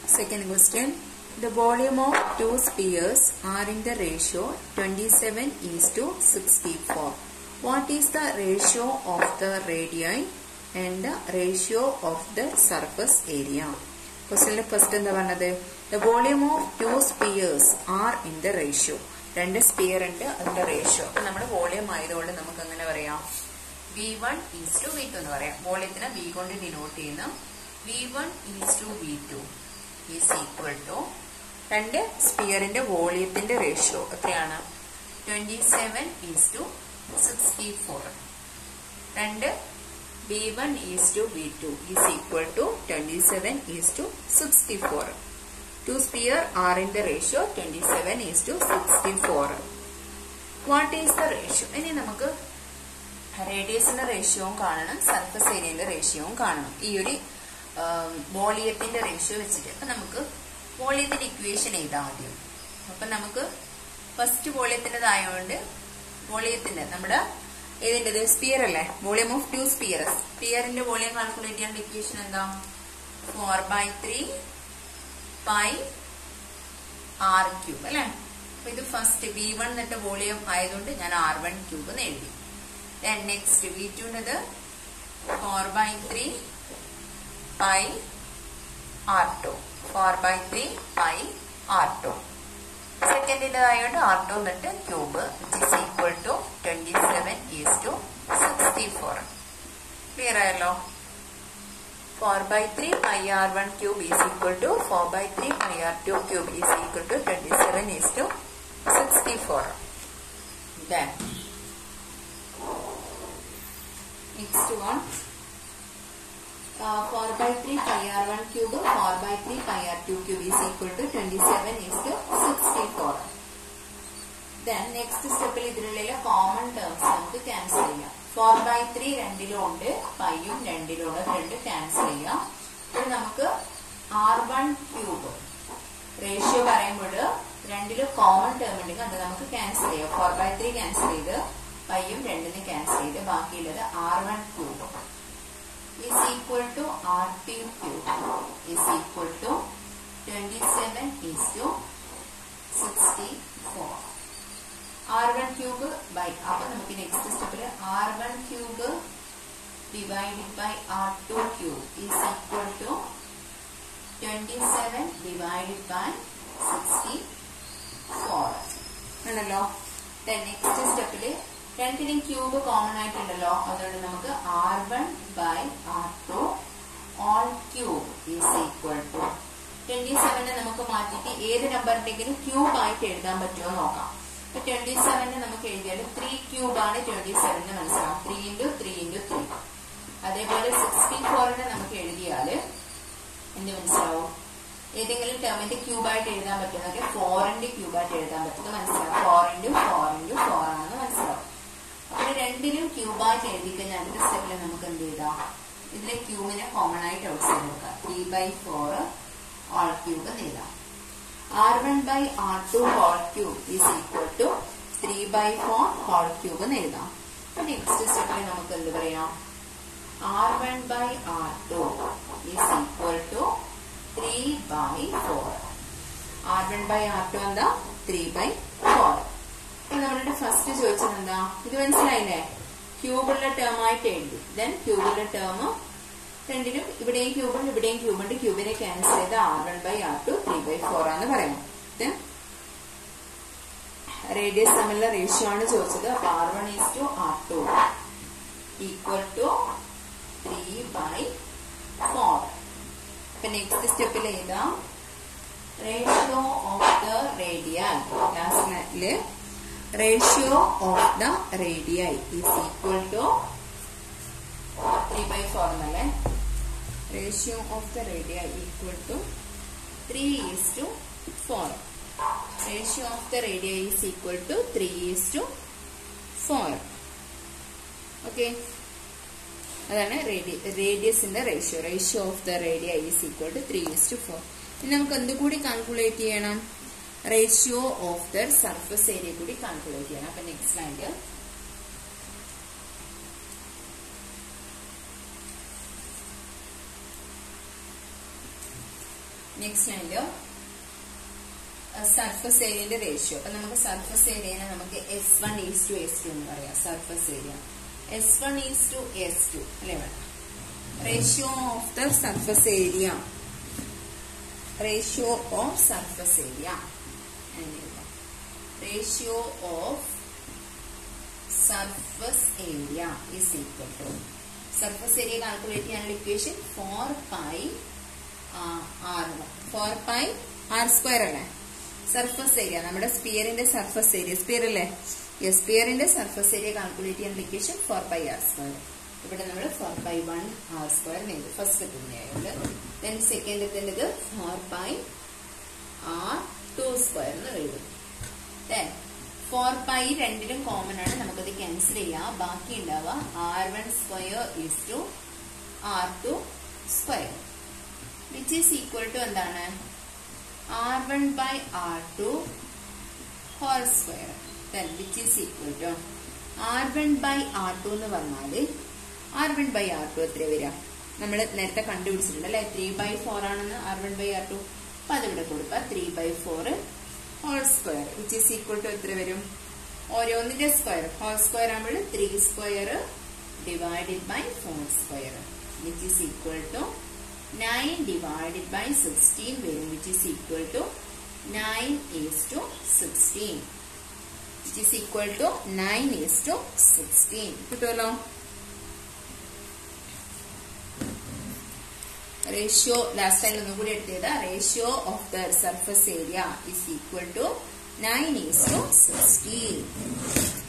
Second question. The volume of two spheres are in the ratio 27:64. What is the ratio of the radii and the ratio of the surface area? Question first എന്താ പറഞ്ഞത്? The volume of two spheres are in the ratio. രണ്ട് sphere ഉണ്ട്, അതിന്റെ ratio. അപ്പൊ നമ്മുടെ volume ആയതുകൊണ്ട് നമുക്ക് അങ്ങനെ പറയാം, V1:V2 എന്ന് പറയാം. വോളിയത്തിനെ V കൊണ്ട് ഡിനോട്ട് ചെയ്യുന്ന V1:V2 ഈസ് ഈക്വൽ ടു രണ്ട് സ്പിയറിന്റെ വോളിയത്തിന്റെ റേഷ്യോ എത്രയാണ്? 27:64. രണ്ട് V1:V2 is equal to 27:64. Two spheres are in the ratio 27:64. What is the ratio? ഇനി നമുക്ക് റേഡിയസിന്റെ റേഷ്യോയും കാണണം, സർഫസ് ഏരിയന്റെ റേഷ്യോയും കാണണം. ഈ ഒരു വോളിയത്തിന്റെ റേഷ്യോ വെച്ചിട്ട് അപ്പൊ നമുക്ക് വോളിയത്തിന്റെ ഇക്വേഷൻ എഴുതാം ആദ്യം. അപ്പൊ നമുക്ക് ഫസ്റ്റ് വോളിയത്തിൻ്റെതായതുകൊണ്ട് വോളിയത്തിന്റെ നമ്മുടെ ഏതിൻ്റെത് സ്പിയർ അല്ലേ, വോളിയം ഓഫ് ടു സ്പിയർസ്. സ്പിയറിന്റെ വോളിയം കാൽക്കുലേറ്റ് ചെയ്യാൻ ഇക്വേഷൻ എന്താ? 4/3 പൈ r³ അല്ലെ. അപ്പൊ ഇത് ഫസ്റ്റ് V1 എന്നിട്ട് വോളിയം ആയതുകൊണ്ട് ഞാൻ r1³ എന്ന് എഴുതി. Then next V2 4/3 pi r2. 4/3 pi r2. സെക്കൻഡിൻ്റെതായോണ്ട് r2 എന്നിട്ട് cube which is equal to 27:64. Clear ആയല്ലോ? 4/3 pi r1³ is equal to 4/3 pi r2³ is equal to 27:64. Then next one, 4/3 pi r1³ 4/3 pi r2³ is equal to 27:64. Then next step ഇതിലുള്ള common terms നമുക്ക് cancel ചെയ്യാം. 4/3 രണ്ടിലും ഉണ്ട്, പൈയും രണ്ടിലും ഉണ്ട്, രണ്ട് cancel ചെയ്യാം. ഇത് നമുക്ക് r1³ റേഷ്യോ പറയുമ്പോൾ രണ്ടിലും കോമൺ ടേം ഉണ്ടെങ്കിൽ അത് നമുക്ക് ക്യാൻസൽ ചെയ്യാം. 4/3 ക്യാൻസൽ ചെയ്ത് പൈയും രണ്ടിനും ക്യാൻസൽ ചെയ്ത് ബാക്കിയുള്ളത് r1³ is equal to r2³ is equal to 27:64. r1³ by അപ്പൊ നമുക്ക് നെക്സ്റ്റ് സ്റ്റെപ്പിൽ r1³ divided by r2³ is equal to 27 divided by 64 ആണല്ലോ. നെക്സ്റ്റ് സ്റ്റെപ്പില് രണ്ടിനും ക്യൂബ് കോമൺ ആയിട്ടുണ്ടല്ലോ, അതുകൊണ്ട് നമുക്ക് r1 by r2 all cube is equal to 27 നമുക്ക് മാറ്റിയിട്ട് ഏത് നമ്പറിന്റെങ്കിലും ക്യൂബ് ആയിട്ട് എഴുതാൻ പറ്റുമോ നോക്കാം. 27 നമുക്ക് എഴുതിയാൽ 3³ ആണ് 27 മനസ്സിലാവും. 3 × 3 × 3. അതേപോലെ 64 നമുക്ക് എഴുതിയാൽ എന്ത് മനസ്സിലാവും? ഏതെങ്കിലും ടേമിന്റെ ക്യൂബായിട്ട് എഴുതാൻ പറ്റുന്നതൊക്കെ 4ന്റെ ക്യൂബായിട്ട് എഴുതാൻ പറ്റുന്നത് മനസ്സിലാവും. 4 × 4 × 4 ആണെന്ന് മനസ്സിലാവും. അപ്പോൾ രണ്ടിലും ക്യൂബായിട്ട് എഴുതി കഴിഞ്ഞാൽ അടുത്ത സ്റ്റെപ്പിൽ നമുക്ക് എന്ത് ചെയ്താം? ഇതിലെ ക്യൂബിനെ കോമൺ ആയിട്ട് ഔട്ട്സൈഡ് എടുക്കാം. 3/4 all cube എന്ന് എഴുതാം. r1 by r2 whole cube is equal to 3/4 whole cube എന്ന് എഴുതാം. അപ്പൊ നെക്സ്റ്റ് സ്റ്റെപ്പിൽ നമുക്ക് എന്ത് പറയാം? r1 by r2 is equal to 3/4. r1 by r2 എന്താ? 3/4. അപ്പൊ നമ്മളുടെ ഫസ്റ്റ് ചോദിച്ചത് എന്താ? ഇത് മനസ്സിലായില്ലേ? ക്യൂബുള്ള ടേം ആയിട്ട് എഴുതി. ദെൻ ക്യൂബുള്ള ടേം രണ്ടിലും ഇവിടെയും ക്യൂബുണ്ട് ഇവിടെയും ക്യൂബുണ്ട്. ക്യൂബിനെ ക്യാൻസൽ ചെയ്ത് r1 by r2 3/4 ആണെന്ന് പറയുന്നു. റേഡിയസ് തമ്മിലുള്ള റേഷ്യോ ആണ് ചോദിച്ചത്. അപ്പൊ r1:r2 ഈക്വൽ ടു 3/4. അപ്പൊ നെക്സ്റ്റ് സ്റ്റെപ്പിൽ എഴുതാം ratio of the radial. ലാസ്റ്റില് ratio of the radial is equal to 3/4 എന്നല്ലേ. Ratio of the radial equal to 3:4. Ratio of the radial is equal to 3:4. Okay, അതാണ് റേഡിയസിന്റെ ratio. Ratio of the radial is equal to 3:4. ഇനി നമുക്ക് എന്തുകൂടി calculate ചെയ്യണം? Ratio of the surface area കൂടി calculate ചെയ്യണം. അപ്പൊ next ലൈനില് next ലൈനില് surface ഏരിയയുടെ ratio. അപ്പൊ നമുക്ക് സർഫസ് ഏരിയനെ നമുക്ക് S1 ഈസ് ടു S2 എന്ന് പറയാം. Surface area S1 is to S2 അല്ലെ വേണം. Ratio of the surface area, ratio of surface area, ratio of surface area is equal to, surface area calculate ചെയ്യാനുള്ള equation 4πr² അല്ലേ. Surface area നമ്മുടെ സ്പിയറിന്റെ surface area, sphere അല്ലേ, സ്പിയറിന്റെ surface area calculate ചെയ്യാനുള്ള equation 4πr². ഇവിടെ നമ്മൾ 4π1r² എഴുതും first ആയത്. ദെൻ സെക്കൻഡത്തേണ്ടത് 4πr² എന്ന് എഴുതും. ദെൻ 4π രണ്ടിലും കോമൺ ആണ്, നമുക്കത് ക്യാൻസൽ ചെയ്യാം. ബാക്കി ഉണ്ടാവുക r1² is to r2² which is equal to എന്താണ്, r1/r2 whole square. Then which is equal to r1/r2 എന്ന് പറഞ്ഞാല് r1/r2 എത്ര വരിക, നമ്മൾ നേരത്തെ കണ്ടുപിടിച്ചിട്ടുണ്ട് അല്ലെ, 3/4 ആണെന്ന് r1/r2. അപ്പൊ അതിവിടെ കൊടുക്കുക 3/4 whole square which is equal to എത്ര വരും, ഓരോന്നിന്റെ സ്ക്വയർ ഹോൾ സ്ക്വയർ ആകുമ്പോൾ 3² divided by 4² which is equal to 9 divided by 16 വരും which is equal to 9:16 which is equal to 9:16 കിട്ടുമല്ലോ. റേഷ്യോ ലാസ്റ്റ് ടൈം ഒന്നും കൂടി എടുത്തത്, ratio of the surface area is equal to 9:16.